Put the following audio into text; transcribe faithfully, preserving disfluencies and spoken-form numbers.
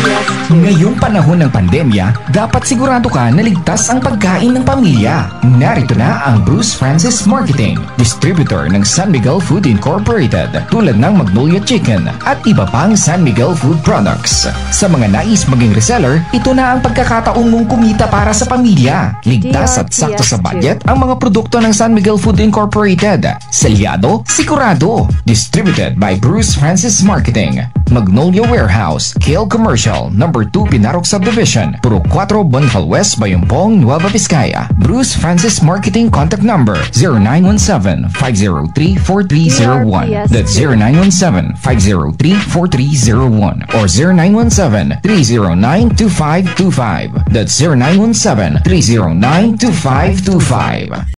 Ngayong panahon ng pandemya, dapat sigurado ka na ligtas ang pagkain ng pamilya. Narito na ang Bruce Francis Marketing, distributor ng San Miguel Food Incorporated, tulad ng Magnolia Chicken at iba pang San Miguel Food products. Sa mga nais maging reseller, ito na ang pagkakataong mong kumita para sa pamilya. Ligtas at sakto sa budget ang mga produkto ng San Miguel Food Incorporated. Selyado, sigurado. Distributed by Bruce Francis Marketing. Magnolia Warehouse, Kale Commercial, number two Pinarok Subdivision, Puro four Bonical West, Bayumpong, Nueva Vizcaya. Bruce Francis Marketing contact number zero nine one seven, five zero three, four three zero one. That's zero nine one seven, five zero three, four three zero one or zero nine one seven, three zero nine, two five two five. That's zero nine one seven, three zero nine, two five two five.